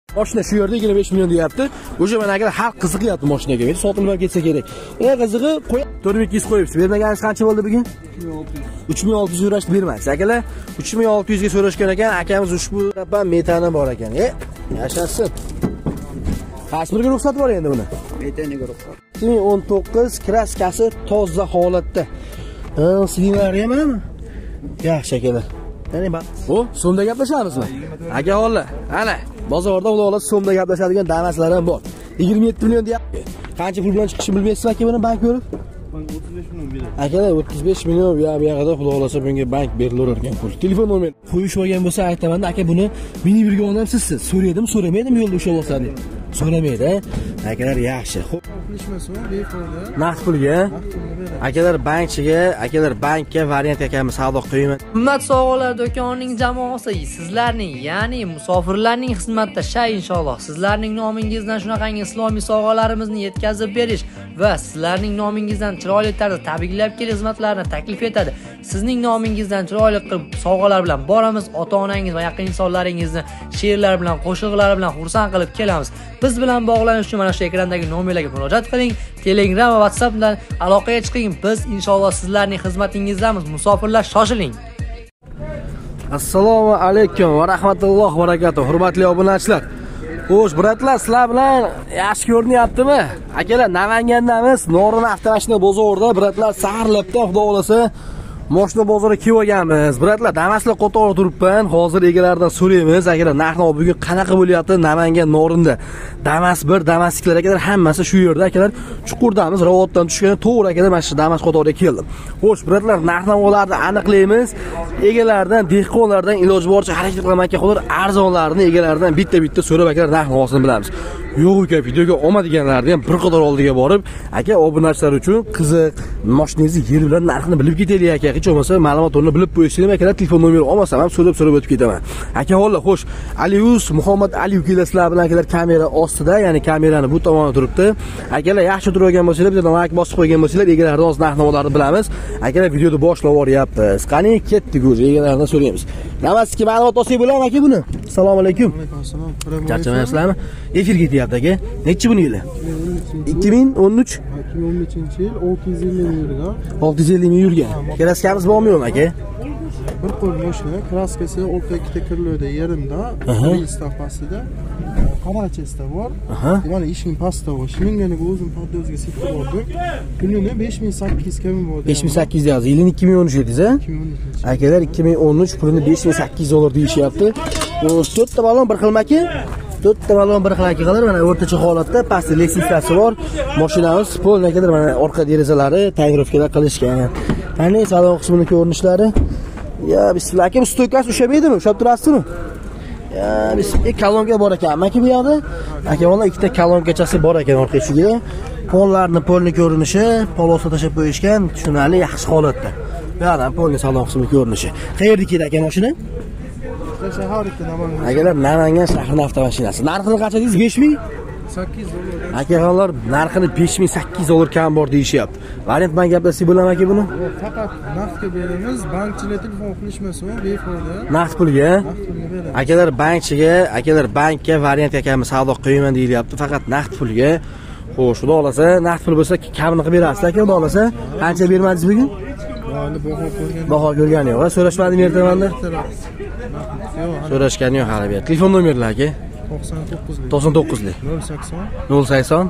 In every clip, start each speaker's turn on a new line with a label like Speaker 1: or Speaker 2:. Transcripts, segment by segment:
Speaker 1: Mashina shu yerda 25 million deyapti. O'sha mana agar xalq qiziqyapti mashinaga, endi sotilib ketsa kerak. Eng qizig'i 4200 qo'yibsiz. Bermaganiz qancha bo'ldi bugun? 3600 yurashni bermaysiz. Akalar 3600 ga so'rashgan ekan, akamiz ushbu metani bor ekan. Yashasın. Qaysi biriga ruxsat bor endi buni? Metaniga ruxsat. 2019 kraskasi toza holatda. Signallar ham manami? Yaxshi akalar. Ya'ni bu so'mda gaplashamizmi? Aka holla. Ana, bozorda ular so'mda gaplashadigan damaslar ham bor. 27 million deyapti. Qancha pul bilan chiqishini bilmaysizmi aka buni bank ko'rib? 35 million beradi. Akalar 35 million bu yoqda xudo xolasa bunga bank berilaverar ekan pul. Telefon nomer qo'yish olgan bo'lsa aytaman, aka buni meni birga olib sizsiz. So'radim, so'ramaydim yo'lda usha olsa deb. So'ramaydi. Akalar yaxshi. Xo'p, qilishmasin, befoyda. Naqd pulga. Akalar bankchiga, akalar bankka variant ekanmi savdo qilmayman.
Speaker 2: Himmat sog'alar do'konining jamoasi sizlarning, ya'ni musofirlarning xizmatida shay inshaalloh. Sizlarning nomingizdan shunaqangi islomiy sovg'alarimizni yetkazib berish va sizlarning nomingizdan chiroyli tarzda tabriklab kelish xizmatlarini taklif etadi. Sizning nomingizdan chiroyli qilib sovg'alar bilan boramiz, ota-onangiz va yaqin insonlaringizni she'rlar bilan, qo'shiqlar bilan xursand qilib kelamiz. Biz bilan bog'lanish uchun mana shu ekrandagi nomerlarga murojaat qiling. Telegram va WhatsApp bilan aloqaga chiqing. Biz inshaalloh sizlarning xizmatingizdamiz. Musofirlar shoshiling.
Speaker 1: Assalomu alaykum va rahmatullohi va barakatuh. Hurmatli obunachilar. Xo'sh, bratlar, sizlar bilan yaxshi ko'rinyaptimi? Akalar, Namangandamiz, Norin avtomashina bozorida, bratlar, saharlabdan xudo xolasa mashina bozoriga kelib olganmiz. Bratlar, Damaslar qatori turibman. Hozir egalaridan so'raymiz. Akalar, narx-navo bugun qanaqa bo'lyapti Namangan Norinda? Damas 1, Damasliklar akalar hammasi shu yerda. Akalar, chuqurdamiz, ravoddan tushgan to'g'ri akalar mana shu Damas qatoriga keldim. Xo'sh, bratlar, narx-navolarni aniqlaymiz. Egalaridan, dehqonlardan iloji boricha harakat qilaman aka, xo'jar arzonlarini egalaridan bitta-bitta so'rab akalar narx-navosini bilamiz. Yo'q aka, videoga olmaganlarni ham bir qator oldiga borib, aka obunachilar uchun qiziq, mashinangizni yer bilan narxini bilib ketaylik aka. Hech bo'lmasa ma'lumotlarni bilib qo'yishinglar akalar, telefon nomeri olmasam ham so'rab o'tib ketaman. Aka holla, xo'sh, Alius Muhammad Aliyev kelasizlar bilan akalar kamera ostida, ya'ni kamerani bu tomonda turibdi. Akalar yaxshi turgan bo'lsalar, bitta like bosib qo'ygan bo'lsalar, egalardan o'z narx-navolarni bilamiz. Akalar videoni boshlab yuboryapmiz. Qani ketdik o'zi egalaridan so'raymiz. Namaski ma'lumot olsak bo'ladimi aka buni? Assalomu alaykum.
Speaker 3: Alaykum assalom.
Speaker 1: Charchamayapsizlarmi? Efir ketyapti aka. Nechi buni yili? 2013
Speaker 3: 2013-yil 650 ming yurgan.
Speaker 1: 650 ming yurgan. Kraskamiz bormi yo'qmi aka?
Speaker 3: Bir qo'l mashina, kraskasi 62 kiloda yerimda, stafasida. Qarachesda bor. Mana ishning pastda bor. Shuningdek o'zim podozga sepib bordim. Kunini 5800 ga bo'ldi. 5800
Speaker 1: yoz. Yilini 2013 dedingiz, a?
Speaker 3: 2013.
Speaker 1: Akalar 2013 pulini 5800 dollar deyishyapti. Bu 4 ta balon bir xilmaki? 4 ta balon bir xilaki qilib, mana o'rtacha holatda pastda leksifasi bor. Mashinamiz polnakadir, mana orqa derazalari tayyorlovkalar qilishgan. Qani salon qismini ko'rinishlari. Ya bismillah, aka bu stoykasi ushabaydimi? Ushab turasizmi? Ya bismillah, kolonka bor ekan. Maki bu yoqda aka valla ikkita kolonkachasi bor ekan orqa eshigiga. Polni ko'rinishi, polosa tashab qo'yishgan, tushunarli, yaxshi holatda. Bu yoqdan polni salon qismi ko'rinishi. Qayerda aka mashina?
Speaker 3: Shaharda Namangan.
Speaker 1: Akalar, Namangan shahrining avtomashinasi. Narxini qancha dedingiz? 5000?
Speaker 3: 8 dollar.
Speaker 1: Akalar, narxini 5800 dollar kam bor deyishyapti. Variant bilan gaplashsak bo'ladimi aka buni?
Speaker 3: Faqat naqdga beramiz, bankchilar telefon qilishmasin, befoyda.
Speaker 1: Naqd pulga? Akalar, bankchiga, akalar bankka variant ekanmi savdo qilmayman deyilyapti, faqat naqd pulga. Xo'sh, xudo xolasa, naqd pul bo'lsa kamini qilib berasiz aka, xudo xolasa. Qancha bermadingiz bugun? Baho ko'rgan yo'q. So'rashmadingmi ertamanda? So'rashgan yo'q hali bu. Telefon nomerlar aka? 99lik 080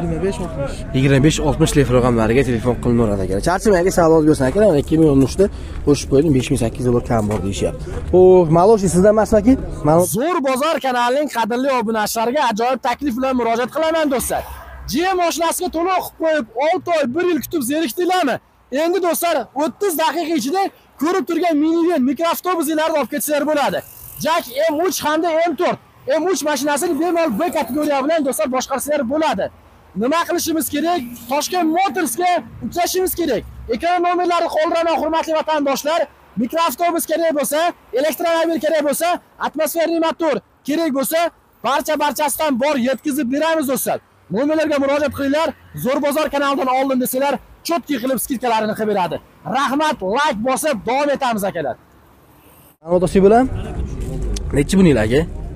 Speaker 1: 25 60 telefon raqamlariga telefon qilinadi aka. Charchamang aka, savol bersin aka. 2013 da qo'shib qo'ydim, 5800 dollar kam bor deyishyapti. Xo'p, Maloshi sizdan emasmi aka? Zo'r bozor kanalining qadrli obunachilariga ajoyib taklif bilan murojaat qilaman do'stlar. GM mashinasiga to'lov qilib qo'yib 6 oy 1 yil kutib zerikdinglarmi? Endi do'stlar 30 daqiqa ichida ko'rib turgan minivan mikroavtobuslarni olib ketsalar bo'ladi. Jack M3 hamda M4 M3 mashinasini bemalol B kategoriya bilan do'stlar boshqarsalar bo'ladi. Nima qilishimiz kerak? Toshkent Motorsga uchrashimiz kerak. Ekran nomerlari qo'ldiraman hurmatli vatandoshlar. Mikroavtobus kerak bo'lsa, elektromobil kerak bo'lsa, atmosferli motor kerak bo'lsa, barchasidan bor yetkazib beramiz do'stlar. Nomerlarga murojaat qilinglar. Zo'r bozor kanalidan oldin desalar, cho'tki qilib skidkalarini qilib beradi. Rahmat, like bosib davom etamiz akalar. Ma'lumot olsak bo'ladimi? Nechi buni aka?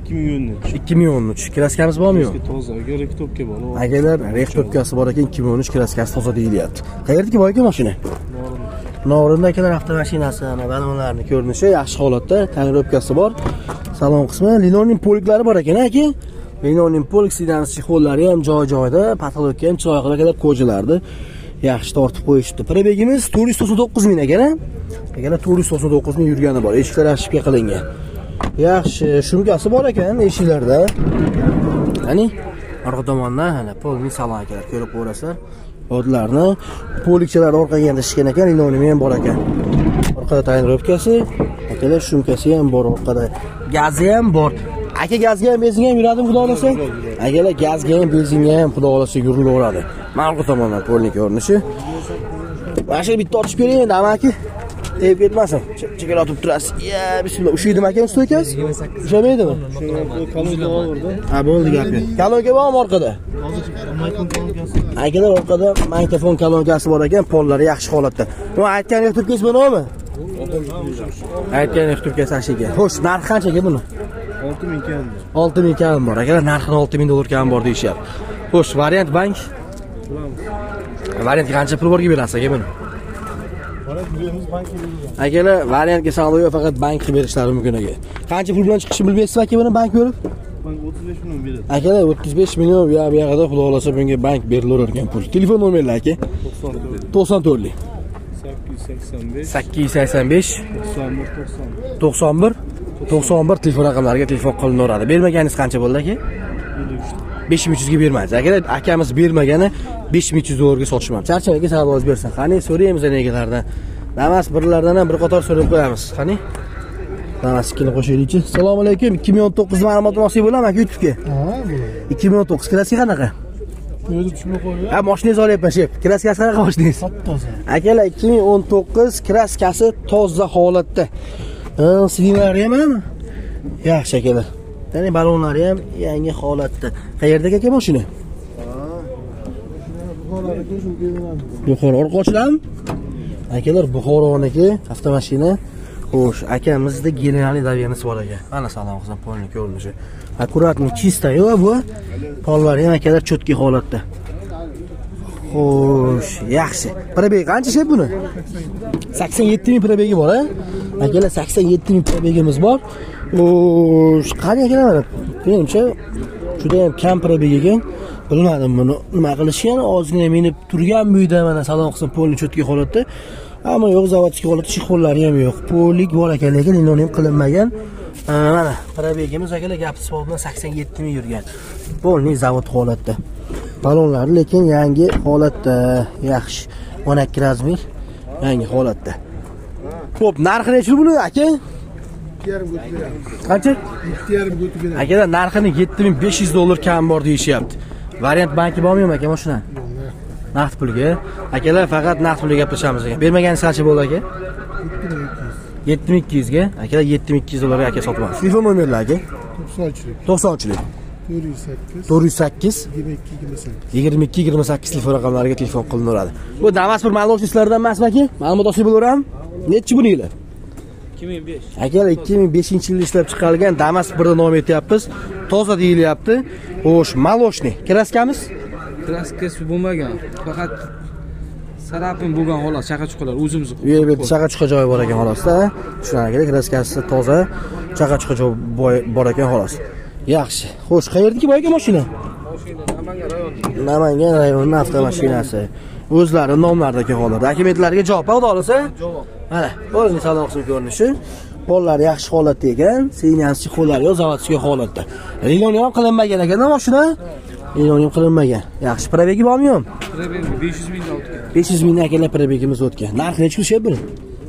Speaker 4: 2013.
Speaker 1: 2013. Kraskamiz bormi yo'q?
Speaker 4: Toza, elektropka bor.
Speaker 1: Akalar, elektropkasi bor ekan, 2013 kraskasi toza deyilyapti. Qayerdagi bor ekan mashina? Norinda akalar avtomashinasi, ana balonlarning ko'rinishi yaxshi holatda, tonirovkasi bor. Salon qismi linoleum poliklari bor ekan, aka. Linoleum polik sidamiz chexollari ham joy-joyida, patologga ham chiroyli akalar ko'jalardi. Yaxshi tortib qo'yishdi. Probegimiz 499 ming ekan. Akalar 499 ming yurgani bor. Eshiklar ashibga qilingan. Yaxshi, shumkasi bor ekan eshiklarda. Qani, orqa tomondan mana polning salon akalar ko'rib ko'rasizlar. Odlarni polikchalar orqaga ham tashishgan ekan, linoleum ham bor ekan. Orqada tonirovkasi, akalar shumkasi ham bor orqada. Gazi ham bor. Aka gazga ham benzinga ham yuradimi xudo olsa? Akalar gazga ham benzinga ham xudo olsa yurilaveradi. Ma'lum tomondan polning ko'rinishi. Mashina bitta ochib bering endi amaki. Deb ketmasin. Chekala otib turasiz. Ya, bismillah. Ushaydimi aka ustoykasi? Ushameydimi?
Speaker 4: Kalonka borda.
Speaker 1: Ha, bo'ldi gap yo'q. Kalonka bormi orqada? Akalar orqada mikrofon kalonkasi bor ekan, pollari yaxshi holatda. Bu aytgan turkasi bormi? Aytgan turkasi ashiga. Xo'sh, narxi qanchaga buni?
Speaker 4: 6000 kam.
Speaker 1: 6000 kam bor. Akalar narxini 6000 dollar kam bor deyishyapti. Xo'sh, variant bank. Variantga qancha pul borga berasiz aka buni? Akalar, variantga savdo yo'q, faqat bank qilib berishlari mumkin aka. Qancha pul bilan chiqishni bilmaysiz aka buni bank berib?
Speaker 4: Bank 35 million beradi.
Speaker 1: Akalar 35 million bu yoqda xudo olsa bunga bank berilaver ekan pul. Telefon nomerlar aka? 94 lik. 885 91 91 telefon raqamlariga telefon qilinaveradi. Bermaganingiz qancha bo'ldi aka? 5300 ga bermaysiz. Agar akamiz bermagani 5300 dollarga sotishmoqchi. Charchaga savdoingiz bersin. Qani so'raymiz egalardan. Damas birlardan ham bir qator so'rab qo'yamiz. Qani? Damas ikkini qo'shaylikchi. Assalomu alaykum. 2019 ma'lumot olmoqchi bo'laman aka YouTube'ga.
Speaker 3: Ha, bo'ladi.
Speaker 1: 2019 klassika qanaqa?
Speaker 3: O'zi tushunib qo'ying.
Speaker 1: Ha, mashinangizni olyapman shef. Kraskasi qanaqa mashinangiz?
Speaker 3: Toza.
Speaker 1: Akalar 2019 kraskasi toza holatda. Silinlari ham hammi? Yaxshi akalar. Ya'ni balonlari ham yangi holatda. Qayerdagi aka mashina? Buxoro orqa ochiladimi? Akalar Buxoroniki avtomashina. Xo'sh, akamizda generalniy davenisi bor ekan. Mana salom qilsam polning ko'rinishi. Akkuratni chista-yu bu. Pollari ham akalar cho'tki holatda. Xo'sh, yaxshi. Probeg qancha shep buni? 87 ming probegi bor, ha? Akalar 87 ming probegimiz bor. Xo'sh, qani akalar? Menimcha juda ham kam probeg ekan. Bilmadim buni nima qilishgan, ozgina minib turgan buyda mana salom qilsam polni cho'tki holatda. Ammo yo'q, zavodskiy holatda shixollari ham yo'q. Polik bor ekan, lekin linoleum qilinmagan. Mana probegimiz akalar gapsiz bilan 87 ming yurgan. Polni zavod holatda. Balonlari lekin yangi holatda, yaxshi. 12 razmer yangi holatda. Xo'p, narxi necha buni aka?
Speaker 3: 2,5 o'tib beramiz.
Speaker 1: Qancha?
Speaker 3: 2,5 o'tib beramiz.
Speaker 1: Akalar narxini 7500 dollar kam bor deyishyapti. Variant banki bormi aka mashina? Naqd pulga. Akalar faqat naqd pulga gaplashamiz ekan. Bermaganingiz qancha bo'ldi aka? 7200 ga. Akalar 7200 dollarga aka sotamiz. Telefon nomerlari aka? 93lik. 408 22 28 telefon raqamlariga telefon qilinaveradi. Bu Damas bir ma'lumotchilardan emasmi aka? Ma'lumot olib bo'laveram. Nechi buni yili?
Speaker 4: 2005.
Speaker 1: Akalar 2005-yilda ishlab chiqarilgan Damas 1da nom etyapmiz. Toza deyilyapti. Xo'sh, maloshni. Kraskamiz?
Speaker 5: Kraskasi bo'lmagan. Faqat sarapin bo'lgan xolos, chaqa-chuqalar o'zimiz.
Speaker 1: Bu yerda chaqa-chuqa joyi bor ekan xolosda. Shunaqa kerak, kraskasi toza, chaqa-chuqa joyi bor ekan xolos. Yaxshi. Xo'sh, qayerdagi bu ekan mashina?
Speaker 5: Mashina Namangan rayoni.
Speaker 1: Namangan rayonining avtomashinasi. O'zlari nomlardagi holatda. Dokumentlarga javob oldi olsa?
Speaker 5: Javob.
Speaker 1: Mana, o'zining salon qismi ko'rinishi. Pollari yaxshi holatda ekan, signalchi qo'llari yo zavodskiy holatda. Linoleum ham qilinmagan ekan mashina. Linoleum qilinmagan. Yaxshi, probegi bormi yo'q?
Speaker 5: Probeg 500 mingdan o'tgan.
Speaker 1: 500 mingdan akalar probegimiz o'tgan. Narxi necha qilishyapti buni?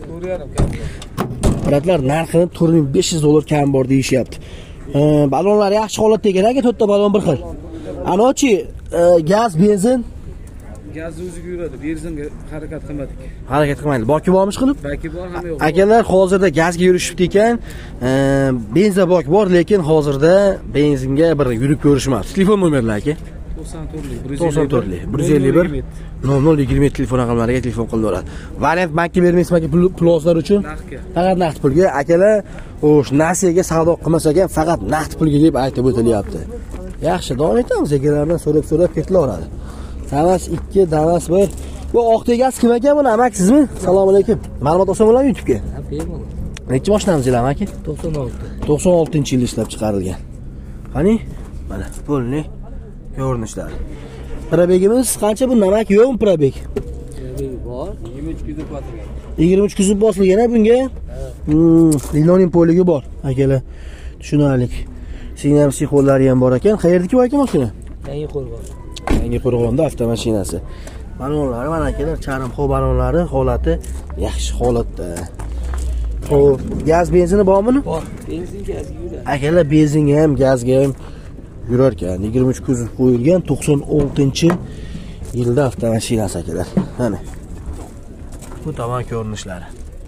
Speaker 5: 4,5
Speaker 1: Bratlar, narxini 4500 dollar kam bor deyishyapti. Balonlar yaxshi holatda ekan, aka to'rtta balon bir xil. Anochi gaz, benzin
Speaker 5: gazni o'ziga yuradi. Benzinga harakat qilmadik.
Speaker 1: harakat qilmaydi. Boki bormish qilib?
Speaker 5: Balki bor, hamma yo'q.
Speaker 1: Akalar hozirda gazga yurishibdi ekan, benzin bok bor, lekin hozirda benzinga bir yurib ko'rishmoqchi. Telefon nomerlari aka?
Speaker 5: 94lik
Speaker 1: 151 0027 telefon raqamlariga telefon qilaveradi. Variant bankka bermaysizmi aka pulozlar uchun?
Speaker 5: Naqdga.
Speaker 1: Faqat naqd pulga. Akalar, o'sh nasiyaga savdo qilmas ekan, faqat naqd pulga deb aytib o'tilyapti. Yaxshi, davom etamiz. Egalardan so'rab ketilaveradi. Damas 2, Damas 1. Bu oq tegasi kim ekan buni? Amaksizmi? Assalomu alaykum. Ma'lumot olsam bo'ladimi YouTube'ga? Necha mashinamiz ekan aka? 96-yilda ishlab chiqarilgan. Qani? Mana pulni ko'rinishlari. Probegimiz qancha bu? Namak yo'qmi probeg?
Speaker 2: Bor.
Speaker 1: 23 kuzib bosilgan bunga. Linonin poligi bor. Akalar, tushunarlik. Signal psixolari ham bor ekan. Qayerdaki bu aka mashina? Yangi Qo'rg'onda avtomashinasi. Balonlari mana akalar, charm xo'baronlari holati yaxshi holatda. Xo'p, gaz benzini bormi?
Speaker 2: Bor. Benzin gazga yuradi.
Speaker 1: Akalar, benzinga ham, gazga ham yurar ekan. 23 kuzov qo'yilgan 96-yilda avtomashinasi akalar. Mana. Bu tomon ko'rinishlari.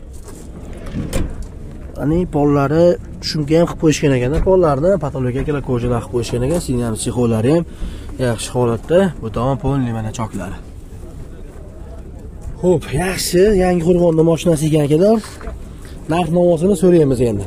Speaker 1: Ani pollari shunga ham qilib qo'yishgan ekan. Pollarni patologik akalar ko'jalar qilib qo'yishgan ekan. Signal psixolari ham yaxshi holatda. Bu tomon polni mana choklari. Xo'p, yaxshi. Yangi Qo'rg'onda mashinasi ekan akalar. Narx-navosini so'raymiz endi.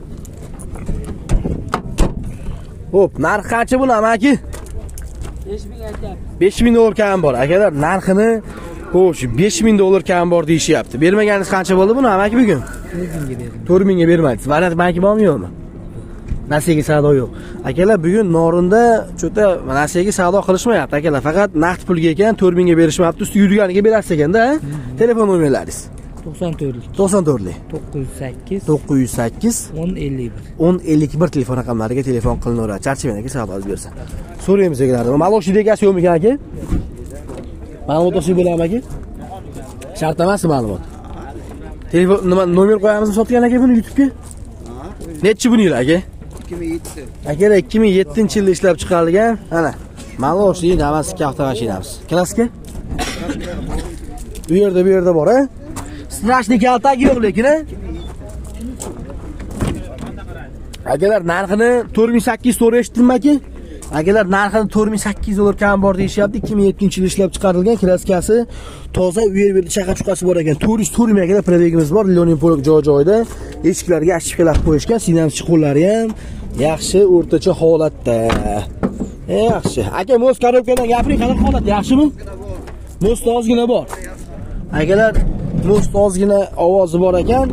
Speaker 1: Xo'p, narx qancha buni amaki?
Speaker 2: 5000 aytayapti.
Speaker 1: 5000 dollar kam bor. Akalar, narxini xo'sh, 5000 dollar kam bor deyishyapti. Bermaganingiz qancha bo'ldi buni amaki bugun?
Speaker 2: 4000 ga berdim.
Speaker 1: 4000 ga bermadingiz. Variant banki bormi yo'qmi? Nasiyaga savdo yo'q. Akalar, bugun Norinda cho'ta nasiyaga savdo qilishmayapti akalar. Faqat naqd pulga ekan, 4000 ga berishmayapti. Usti yurganiga berasiz ekanda, telefon nomerlaringiz.
Speaker 2: 94lik
Speaker 1: 94lik
Speaker 2: 908
Speaker 1: 908
Speaker 2: 1051
Speaker 1: 1051 telefon raqamlariga telefon qilinaveradi. Charchagan aka savdoingiz bersin. So'raymiz akalardan. Maloshida egasi yo'qmi ekan aka? Ma'lumot olsak bo'ladimi aka? Shart emasmi ma'lumot? Telefon nima nomer qo'yamizmi sotgan aka buni YouTube'ga? Nechi bu yil aka?
Speaker 3: 2007.
Speaker 1: Akalar 2007-yilda ishlab chiqarilgan. Mana Maloshida Damas 2 avtomashinamiz. Klaska? Bu yerda bor, ha? Strashni kaltagi yo'q lekin, ha? Akalar, narxini 4800 to'g'ri eshitdimmi aka? Akalar, narxini 4800 dollar kam bor deyishyapti. 2007-yilda ishlab chiqarilgan klaskasi toza uyer chaqa-chuqasi bor ekan. 400 akalar probegimiz bor. Linonin polk joy-joyda. Eshiklarga achchiqlar qo'yishgan, sinamchi qo'llari ham yaxshi, o'rtacha holatda. Yaxshi. Aka, mo'z korobkadan gapiring, qanaqa holat? Yaxshimi? Mo'z ozgina bor. Akalar, mo'z ozgina ovozi bor ekan.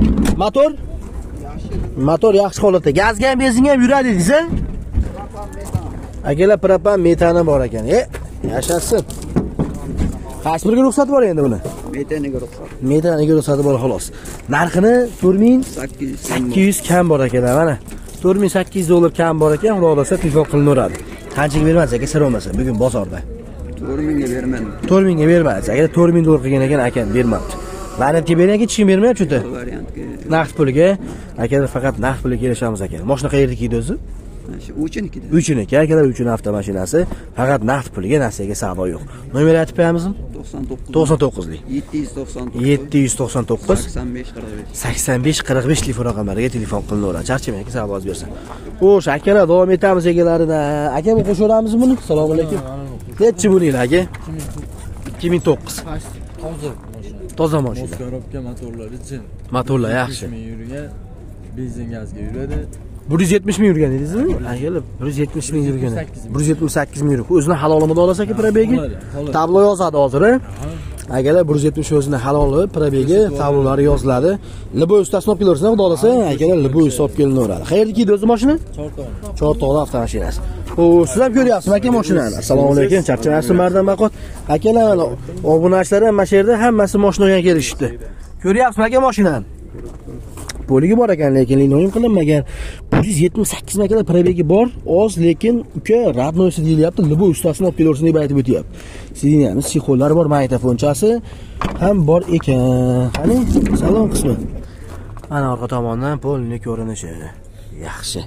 Speaker 1: Motor yaxshi holatda. Gazga ham, benzinga ham yuradi dedingiz-a? Akalar, propan metani bor ekan. Yashasın. Qaysi biriga ruxsat bor endi buni? Metaniga ruxsati bor xolos. Narxini 4800 kam bor akalar, mana. 4800 dollar kam bor ekan, xudo xolasa telefon qilinaveradi. Qanchaga bermadingiz aka, sir bo'lmasa, bugun bozorda?
Speaker 3: 4000 ga bermadim.
Speaker 1: 4000 ga bermadingiz. Agar 4000 dollar qilgan ekan, akam bermabdi. Variantga bering aka, hech kim bermayapti cho'ta.
Speaker 3: Variantga.
Speaker 1: Naqd pulga, akalar faqat naqd pulga kelishamiz aka. Mashina qayerdagi edi o'zi?
Speaker 3: Shu uchinikida.
Speaker 1: Uchiniki, akalar, uchun avtomashinasi, faqat naqd pulga nasiyaga savdo yo'q. Nomer aytib qo'yamizmi? 99lik 799 8545 telefon raqamlariga telefon qilinaveradi. Charchamang aka, savdoingiz bersin. Xo'sh, akalar, davom etamiz egalaridan. Aka, bu qo'shaveramizmi buni? Assalomu alaykum. Nechi bu yil aka? 2009. Toza mashina.
Speaker 6: Korobka motorlari jin.
Speaker 1: Motorlar yaxshi.
Speaker 6: Yurgan, benzin gazga yuradi.
Speaker 1: 170 ming yurgan edingizmi? Akalar, 170 ming yurgan. 178 ming yurgan. O'zini halolimida olasiz aka probegi? Tablo yozadi hozir, ha? Akalar, 170 o'zini haloli probegi, tablolari yoziladi. Liboy ustasini olib kelarsiz, xudo xolasa, akalar, liboy usta olib kelinaveradi. Qayerdagi edi o'zi mashina? Chortoqda avtomashinasi. Xo'sh, siz ham ko'ryapsizmi aka mashinani? Assalomu alaykum, charchamaysiz mardan baqot. Akalar, obunachilar ham mana shu yerda hammasi mashina bilan kelishibdi. Ko'ryapsizmi aka mashinani? Poligi bor ekan, lekin linoyin qilinmagan. 178 makalar probegi bor, oz, lekin uka radnoysi deyilyapti. Liboy ustasini olib kelursin deb aytib o'tyapti. Signalimiz, psixolari bor, magnitofonchasi ham bor ekan. Qani, salon qismi. Mana orqa tomondan polni ko'rinishi. Yaxshi.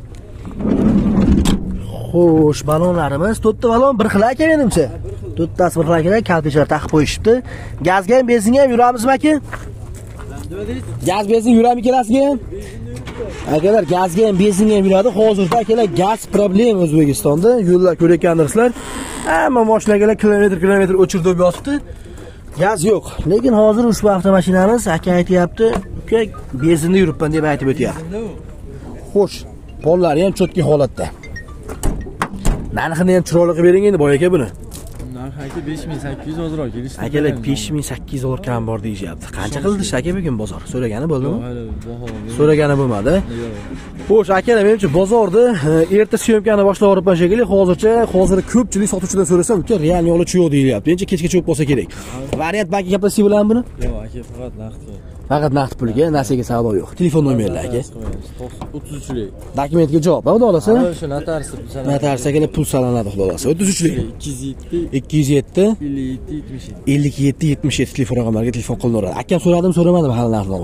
Speaker 1: Xo'sh, balonlarimiz 4 ta balon bir xil aka menimcha. 4 tasi bir xil aka, kalpechlar taqib qo'yishibdi. Gazga ham, benzinga ham yuramizmi aka? Gaz benzin yurami kelasizga ham? Akalar gazga ham, benzinga ham yuradi. Hozirda akalar gaz problem O'zbekistonda. Yo'llar ko'rayotgandirsizlar. Hamma mashinalar kilometr o'chirib yotibdi. Gaz yo'q. Lekin hozir ushbu avtomashinamiz aka aytayapti, "Uka, benzinda yuribman" deb aytib o'tyapti. Xo'sh, pollari ham cho'tki holatda. Narxini ham chiroyli qilib bering endi boy aka buni.
Speaker 6: Narxi aka 5800 ozroq kelishdi.
Speaker 1: Akalar 5800 kam bor deyapti. Qancha qildi aka bugun bozor? So'ragani bo'ldimi? So'ragani bo'lmadi. Xo'sh, akalar menimcha bozorda erta syomkani boshlab yuboribman shekilli. Hozir ko'pchilik sotuvchidan so'rasam, uka real yo'li yo'q deyilyapti. Menimcha kechgacha yo'q bo'lsa kerak. Variant banki gaplashib bilan buni?
Speaker 6: Yo'q, aka faqat naqdga.
Speaker 1: Faqat naqd pulga, nasiga savdo yo'q. Telefon nomerlari aka.
Speaker 6: 33lik.
Speaker 1: Dokumentga javob, xudo olasa.
Speaker 6: Shu notarisi pul sanaladi.
Speaker 1: Notarisi akalar pul sanaladi, xudo olasa. 33lik. 207 57 77 telefon raqamlariga telefon qilinaveradi. Akam so'radim, so'ramadim hali narxni.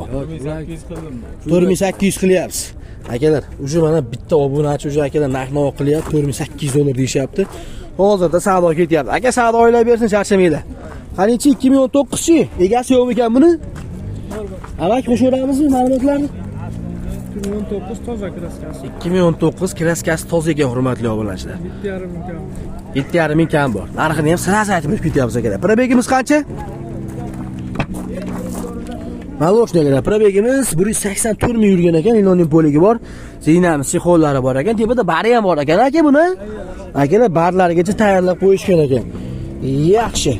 Speaker 1: 4800 qilyapsiz. Akalar, uje mana bitta obunachi uje akalar narxni qilyapti, $4800 deyishyapti. Hozirda savdo ketyapti. Aka savdo oylab bersin, charchamanglar. Qancha 2019chi? Egasi yo'qmi ekan buni? Avak qo'shaveramizmi ma'lumotlarni?
Speaker 3: 2019 toza kraskasi.
Speaker 1: 2019 kraskasi toza ekan, hurmatli obunachilar.
Speaker 3: 7,5 kam.
Speaker 1: 7,5 kam bor. Narxini ham sirasi aytib ketyapmiz akalar. Probegimiz qancha? Maloshnalar probegimiz 184 ming yurgan ekan, iloning poligi bor. Zinamiz, chexollari bor ekan. Tepada bari ham bor ekan aka buni. Akalar barlarigacha tayyorlab qo'yishgan ekan. Yaxshi.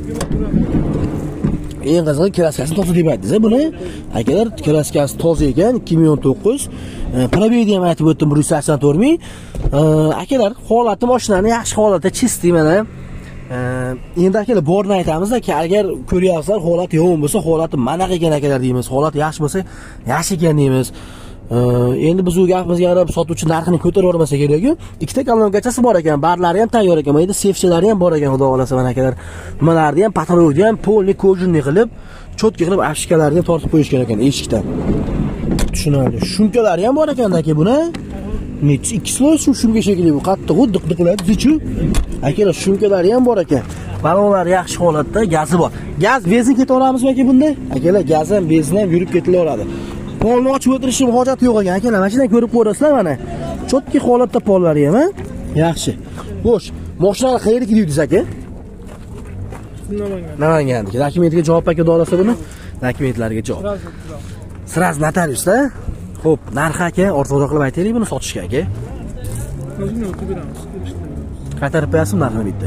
Speaker 1: Eng qizig'i kraskasi toza deb aytdingiz buni. Akalar kraskasi toza ekan, 2019. Probegni ham aytib o'tdim, 184 ming. Akalar holati mashinani yaxshi holatda, chisti mana. Endi akalar borni aytamiz-ki, agar ko'ryapsizlar, holat yomon bo'lsa, holati mana ekan akalar deymiz. Holat yaxshi bo'lsa, yaxshi ekan deymiz. Endi biz u gapimizga qarab sotuvchi narxini ko'tarib yormasa kerak-ku. Ikkita kolonchasi bor ekan, barlari ham tayyor ekan. Mana endi sefchalari ham bor ekan, xudo xolasa mana akalar. Nimalarni ham, patrovni ham polni kojinni qilib, cho'tki qilib afishkalarni ham tortib qo'yishgan ekan eshikdan. Tushunarli. Shumkalari ham bor ekan aka buni. Necha 2 sloy shumka shekilli bu, qattiq diq-diqlaydi, zichu. Akalar shumkalari ham bor ekan. Balonlar yaxshi holatda, gazi bor. Gaz, benzin ketaveramizmi aka bunda? Akalar, gaz ham, benzin ham yurib ketilaveradi. Polni ochib o'tirishim hojat yo'q ekan. Akalar, mana shunday ko'rib ko'rasizlar mana. Cho'tki holatda pollari ham, yaxshi. Xo'sh, mashinani qayerga deysiz aka? Namangandagi. Dokumentga javob aka dolasa buni? Dokumentlariga javob. Siraz notariusda. Xo'p, narxi aka, ortiqroq qilib aytaylik buni sotishga aka.
Speaker 3: O'zini o'tib beramiz.
Speaker 1: Qaytarib qo'yasizmi narxini bitta?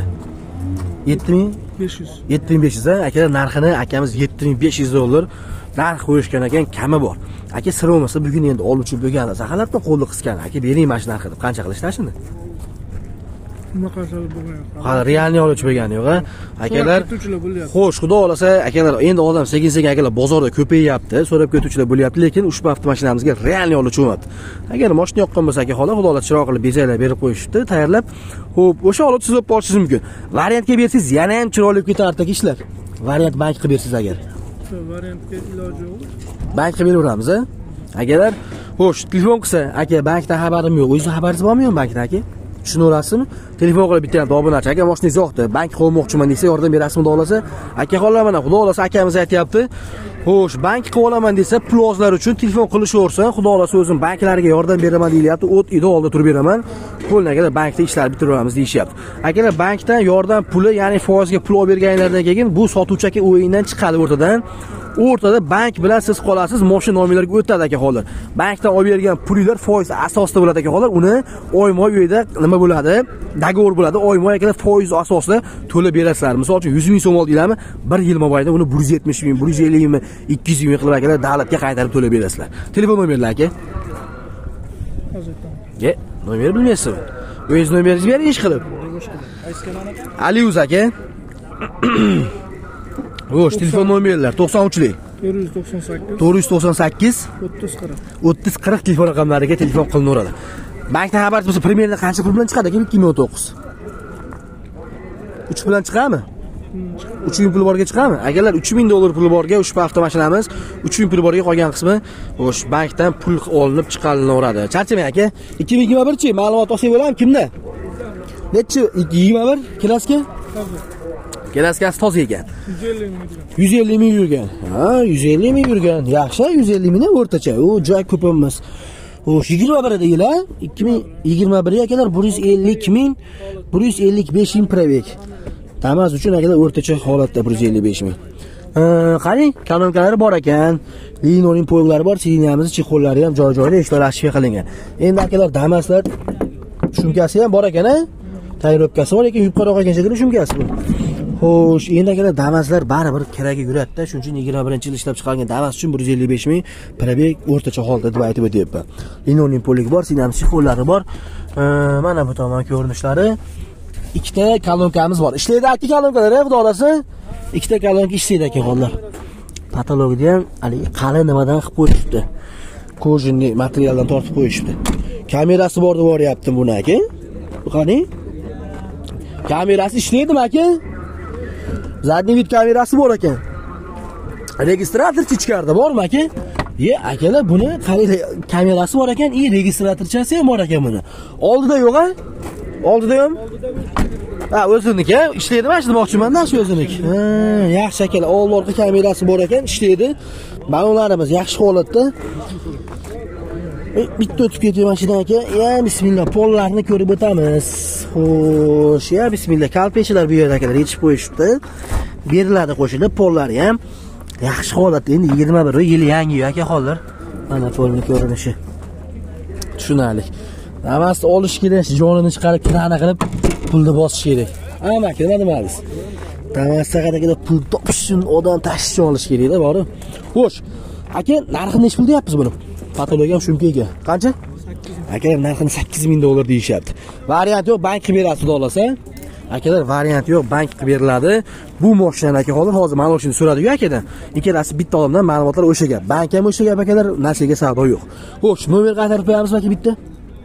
Speaker 3: 7500.
Speaker 1: 7500 a? Akalar narxini akamiz $7500 narx qo'yishgan ekan, kami bor. Aka sir bo'lmasa bugun endi oluvchi bo'lganda saxalabda qo'lni qisgan. Aka bering mana shu narxni deb qancha qilishlar shuni?
Speaker 3: Nima qilib bo'lgan?
Speaker 1: Hali realni oluvchi bo'lgani yo'q a? Akalar. Xo'sh, xudo xolasa akalar, endi odam sekin-sekin akalar bozorda ko'payyapti, so'rab ketuvchilar bo'lyapti, lekin ushbu avtomashinamizga realni oluvchi bo'lmadi. Agar mashina yoqqan bo'lsa aka, xola xudo xolasa chiroq qilib bezaklar berib qo'yishibdi, tayyorlab. Xo'p, o'sha olib sizlab borishingiz mumkin. Variantga bersangiz yana ham chiroyli ketardi ishlar. Variant bank qilib bersiz agar.
Speaker 3: Variantga iloji yo'q.
Speaker 1: Bank qilib beraveramiz a? Akalar, xo'sh, telefon qilsa, aka bankdan xabarim yo'q. O'zingiz xabaringiz bormi bankdan aka? Tushunaverasizmi? Telefon qilib bitta obunachi aka mashinangiz yo'qdi, bank qo'ymoqchiman desa yordam berasizmi, xudo xolasa? Aka xola mana xudo xolasa akamiz aytayapti. Xo'sh, bank qilib olaman desa, pulozlar uchun telefon qilishaversin, xudo xolasa o'zim banklariga yordam beraman deyilyapti. O't ida oldi turib beraman. Qo'lnaga bankda ishlar bitiraveramiz deyishyapti. Akalar, bankdan yordam puli, ya'ni foizga pul olib berganlardan keyin bu sotuvchi aka o'yindan chiqadi o'rtadan. O'rtada bank bilan siz qolasiz, mashina nomerlariga o'tadi aka xolar. Bankdan olib bergan pulinglar foiz asosida bo'ladi aka xolar. Uni oyma uyda nima bo'ladi? Dogovor bo'ladi. Oyma akalar foiz asosida to'lab berasizlar. Misol uchun 100 ming so'm oldinglarmi? 1 yil mobaynida uni 170 ming, 150 ming, 200 ming qilib akalar davlatga qaytarib to'lab berasizlar. Telefon nomerlari aka. Hozirda. Nomer bilmaysizmi? O'zingiz nomeringizni bering ish qilib. Aliuz aka. Xo'sh, telefon nomerlar 93lik 498 30 40 telefon raqamlariga telefon qilinaveradi. Bankdan xabaringiz bo'lsa, primerda qancha pul bilan chiqadi aka 2019? 3 bilan chiqadimi? 3000 pul borga chiqadimi? Agarlar $3000 pul borga ushbu avtomashinamiz 3000 pul borga qolgan qismi o'sh bankdan pul olinib chiqarinaveradi. Charchamang aka. 2021chi ma'lumot olsak bo'ladimi kimda? Nechi 21 kraska? Kraskasi toza ekan. 150 ming yurgan. Ha, 150 ming yurgan. Yaxshi, 150 mingdan o'rtacha. U joy ko'p emas. Xo'sh, 21 deylar. 2021 akalar 150 ming, 155 ming probeg. Damas uchun akalar o'rtacha holatda 155 ming. Qarang, kanonkalari bor ekan. Linoning poyglari bor, silinamiz, chexollari ham joy-joyida ishlar ashya qilingan. Endi akalar Damaslar shumkasi ham bor ekan-a? Tayyorobkasi bor lekin yuqoriroq ekan shekilli shumkasi bu. Xo'sh, endi akalar Damaslar baribir keraga yuradi-da, shuning uchun 21-yil ishlab chiqargan Damas uchun 155 ming probeg o'rtacha holatda deb aytib o'tyapman. Linoning poygi bor, silinamiz, chexollari bor. Mana bu tomon ko'rinishlari. Ikkita kalonkamiz bor. Ishlaydi akki kalonkalar, xudo xolasa. Ikkita kalonka ishlaydi ekan hozir. Patologida ham haligi qalin nimadan qilib qo'yishibdi. Kojinli materialdan tortib qo'yishibdi. Kamerasi bor deb boryaptim buni aka. Qani? Kamerasi ishlaydimi aka? Zadniy vid kamerasi bor ekan. Registrator ichkarida bormi aka? Akalar buni kamerasi bor ekan, registratorchasi ham bor ekan buni. Oldida yo'q-a? Oldida ham? Ha, o'ziniki, ishlaydi mana shu demoqchiman-da, shu o'ziniki. Yaxshi akalar, old-orqa kamerasi bor ekan, ishlaydi. Balonlarimiz yaxshi holatda. Bitta o'tib ketdi mashina aka. Bismillah, pollarni ko'rib o'tamiz. Xo'sh, bismillah, kalpechilar bu yerda akalar yechib qo'yishibdi. Beriladi qo'shilib, pollari ham yaxshi holatda. Endi 21 yil yangi aka hozir. Mana polni ko'rinishi. Tushunarli. Damasni olish kerak, jonini chiqarib kirani qilib pulni bosish kerak. Nima deysiz? Damasga qadagida pul topish uchun odam tashish olish kerak-da, bori. Xo'sh, aka, narxini nech pul deyapsiz buni? Patologiyam shumkaga. Qancha? Akalar narxini 8 ming dollar deyishyapti. Variant yo'q, bank qilib berasiz dolasa. Akalar, variant yo'q, bank qilib beriladi. Bu mashinani aka hozir mana shuni so'radi-ku akadan. Ikkalasi bitta odamdan ma'lumotlar o'sha gap. Bank ham o'sha gap akalar, narsaga savdo yo'q. Xo'sh, nomer qaytarib qo'yamizmi aka bitta?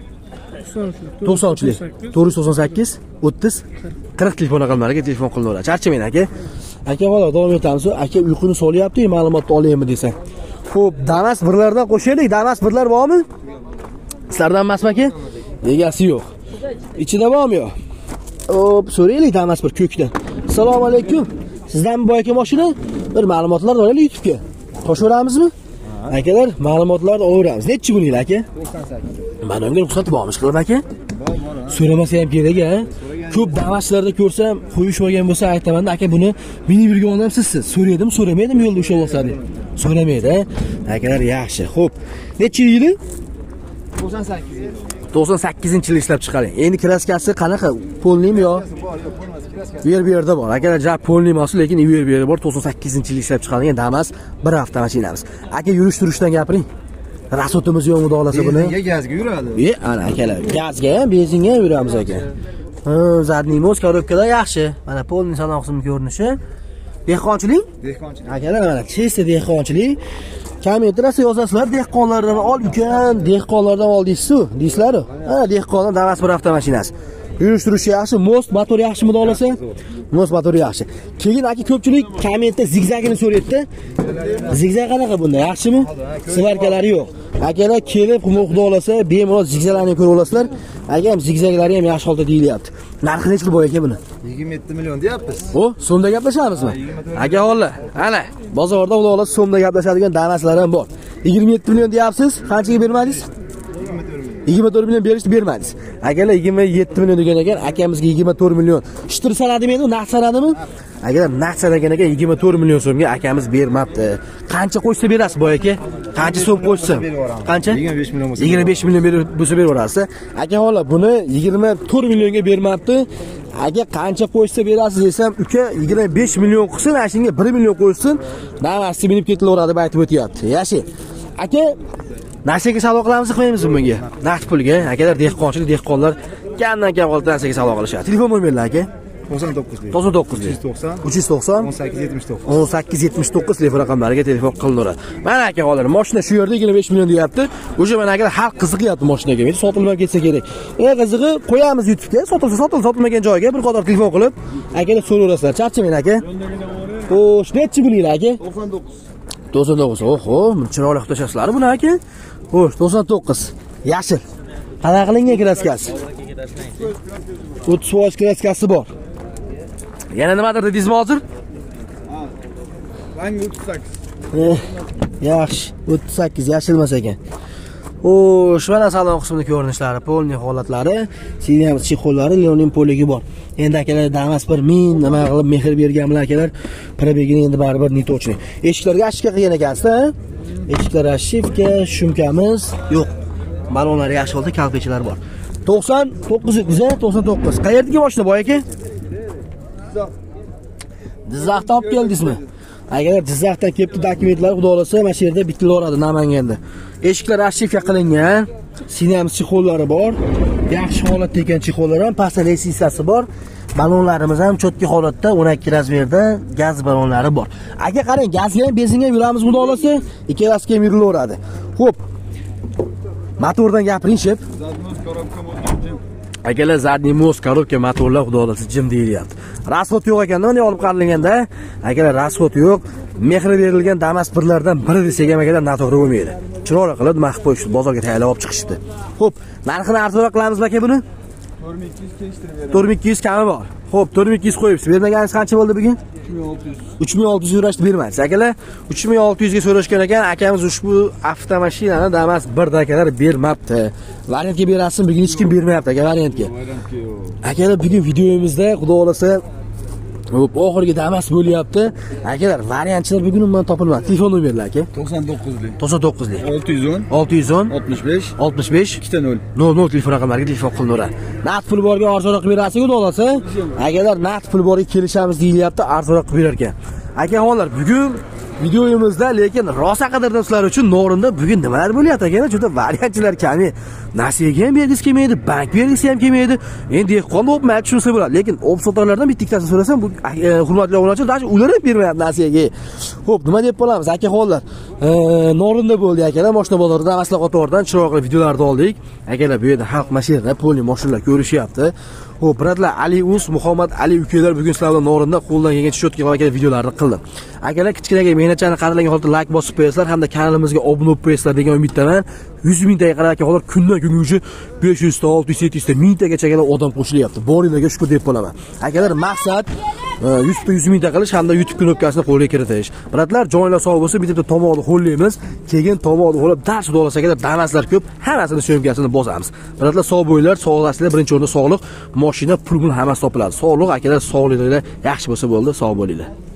Speaker 1: 93 498 30 40 telefon raqamlariga telefon qilaveradi. Charchamang aka. Aka, hozir davom etamiz. Aka uyquni solyapti, ma'lumotni olaymi desam. Xo'p, Damas birlardan qo'shaylik. Damas birlar bormi? Sizlardan emasmi aka? Egasi yo'q. Ichida bormi yo'q? Hop, so'raylik Damas bir ko'kdan. Assalomu alaykum. Sizdan bu aka mashina? Bir ma'lumotlar olaylik YouTube'ga. Qo'shaveramizmi? Akalar, ma'lumotlarni olaveramiz. Nechi buninglar aka? 98. Mana unga ruxsat bormish qilib aka? So'ramasa ham kerak-a? Ko'p Damaslarda ko'rsam, qo'yish olgan bo'lsa aytaman-da, aka buni meni birga oldim sizsiz. So'radim, so'ramaydim yo'lda o'sha bo'lsa deb. So'ramaydi. Akalar yaxshi. Xo'p. Necha yili? 98. 98-yil ishlab chiqaring. Endi kraskasi qanaqa? Polnimi yo? Bu yerda bor. Akalar jab polni emas, lekin bu yerda bor. 98-yil ishlab chiqarilgan Damas bir hafta mashinamiz. Aka yurish-turishdan gapiring. Rasotimiz yo'qmi dolasa buni? Benzinga, gazga yuradi. Ana akalar, gazga ham, benzinga ham yuramiz aka. Zadniy moz korobkalar yaxshi. Mana polni salon qismi ko'rinishi. Dehqonchilik? Dehqonchilik. Akalar, mana chesta dehqonchilik. Kommentariyasiga yozasizlar, dehqonlardan ol ukan, dehqonlardan ol deysizlar-ku. Ha, dehqonlar Damas bir hafta mashinasi. Yurish-turishi yaxshi, most motor yaxshimi dolasa? Most motor yaxshi. Keyin aka ko'pchilik kommentda zigzagini so'rayapti. Zigzag qanaqa bunda? Yaxshimi? Sivarkalari yo'q. Akalar kelib xudo olasa, bemalol zigzaglarni ko'rib olasizlar. Aka ham zigzaglari ham yaxshi holda deyilyapti. Narxi necha pul bo'lar ekan buni?
Speaker 3: 27 million deyapmiz.
Speaker 1: O, so'mda gaplashamizmi? Aka holla. Ana, bozorda xudo olasa so'mda gaplashadigan Damaslar ham bor. 27 million deyapsiz, qanchaga bermadingiz? 24 million berishni bermadingiz. Akalar 27 million degan ekan, akamizga 24 million. Shtir sanadimi endi, naqd sanadimi? Akalar naqd sanagan ekan 24 million so'mga akamiz bermabdi. Qancha qo'ysa berasiz boy aka? Qancha so'm qo'ysa? Qancha?
Speaker 3: 25 million bo'lsa.
Speaker 1: 25 million berib bo'lsa beraverasiz. Aka hola buni 24 millionga bermabdi. Aka qancha qo'ysa berasiz desam, uka 25 million qilsin, ashunga 1 million qo'ysin, Damasni minib ketilaveradi deb aytib o'tyapti. Yaxshi. Aka narsaga savdo qilamiz, qilmaymizmi bunga? Naqd pulga. Akalar dehqonchilik, dehqonlar kamdan kam qolib narsaga savdo qilishadi. Telefon nomerlar aka? 99 390 1879 telefon raqamlariga telefon qilinadi. Mana aka hozir mashina shu yerda 25 million deyapti. O'sha mana aka xalq qiziqyapti mashinaga. Men sotilmay ketsa kerak. Qizig'i qo'yamiz YouTube'ga, sotilmagan joyga bir qator telefon qilib akalar so'raverasizlar. Charchamayman aka. Xo'sh, nechi buninglar aka? 99. Oho, chiroyli qutashasizlar buni aka. Xo'sh, 99. Yashil. Qanaqa qilingan kraskasi? 30% kraskasi bor. Yana nimadir dedingizmi hozir?
Speaker 3: Rangi 38.
Speaker 1: Yaxshi, 38 yashilmas ekan. Xo'sh, mana salon qismini ko'rinishlari, polni holatlari, siniyamiz chexollari, Leonin poligi bor. Endi akalar damas bir min nima qilib mehr berganlar akalar, probegini endi baribir nitochni. Eshiklarga ashka qilgan ekansiz-da? Eshiklar ashifka, shumkamiz yo'q. Balonlar yaxshi holda, kalpechalar bor. 99. Qayerdagi mashina boy aka? Jizzaxdan olib keldingizmi? Agar Jizzaxdan kelibdi dokumentlar xudo xolasa mana shu yerda bitilaveradi Namanganda. Eshiklar ashifka qilingan, siniyamiz chexollari bor. Yaxshi holatda ekan chexollar ham, pastda letsitsiyasi bor. Balonlarimiz ham chotki holatda 12 razmerda gaz balonlari bor. Aka qarang, gazga ham benzinga ham yuramiz xudo xolasa, ikkalasiga ham yurilaveradi. Xo'p. Motordan gapiringchi. Akalar zadniy most korobka motorlar xudo xolasa jim deyilyapti. Rasxod yo'q ekanda, mana olib qarilganda, akalar rasxod yo'q. Mehri berilgan Damas birlardan biri desak ham akalar noto'g'ri bo'lmaydi. Chiroyli qilib maxf qo'yishdi, bozorga tayyorlab olib chiqishdi. Xo'p, narxini arzonroq qilamiz aka buni? 4200 kami bor. Xo'p, 4200 qo'yibsiz. Bermaganingiz qancha bo'ldi bugun? 3600 so'rashdi, bermaysiz. Akalar 3600 ga so'rashgan ekan, akamiz ushbu avtomashinani Damas 1 da akalar bermabdi. Variantga berasizmi? Bugun hech kim bermayapti aka variantga. Akalar bugun videomizda xudo xolasa Hop, oxirgi Damas bo'lyapti. Akalar, variantchilar bugun men topilmadi. Telefon nomerlar aka.
Speaker 4: 99lik.
Speaker 1: 99lik.
Speaker 4: 610
Speaker 1: 65
Speaker 4: 65
Speaker 1: 00 telefon raqamlariga telefon qilaveradi. Naqd pul borga arzonroq qilib berasiz, xudo xolasa. Akalar, naqd pul borga kelishamiz deyilyapti, arzonroq qilib berar ekan. Akaxonlar, bugun videomizda lekin rosa qidirdim sizlar uchun Norinda bugun nimalar bo'lyapti akalar? Juda variantchilar kami. Nasiyaga ham bergisi kelmaydi, bank bergisi ham kelmaydi. Endi dehqonda o'pmaydi, tushunsa bo'ladi. Lekin o'psotarlardan bittiktasini so'rasam, bu hurmatli obunachilar даже ular ham bermayapti nasiyaga. Xo'p, nima deb qolamiz? Akaxonlar, Norinda bo'ldi akalar, mashina bozorida Damaslar qatoridan chiroyli videolarni oldik. Akalar, bu yerda xalq mashinada polni mashinalar ko'rishyapti. Xo'p, birodar, Ali Us, Muhammad Ali ukalar bugun sizlarga Norinda qo'ldan kelgancha shotga qilgan videolarni qildim. Akalar, kichkinaga mehnatchani qaralangan holda like bosib qo'yasizlar hamda kanalimizga obuna bo'lib qo'yasizlar degan umiddaman. 100 mingtaga qarab akalar kundan kunga 500 ta, 600 700 ta, 1000 tagacha odam qo'shilyapti. Boringlarga shukur deb qolaman. Akalar, maqsad 100 mingta qilish hamda YouTube knopkasini qo'lga kiritish. Birodar, joylar sog' bo'lsa, bitta tomoqni qo'llaymiz. Keyin tomoqni qo'llab dars o'tolsak aka Damaslar ko'p, hammasini syomkasini bosamiz. Birodar, sog' bo'linglar, sog'lasizlar, birinchi o'rinda sog'liq, mashina, pul hammasi topiladi. Sog'liq akalar, sog'lig'inglar yaxshi bo'lsa bo'ldi, sog' bo'linglar.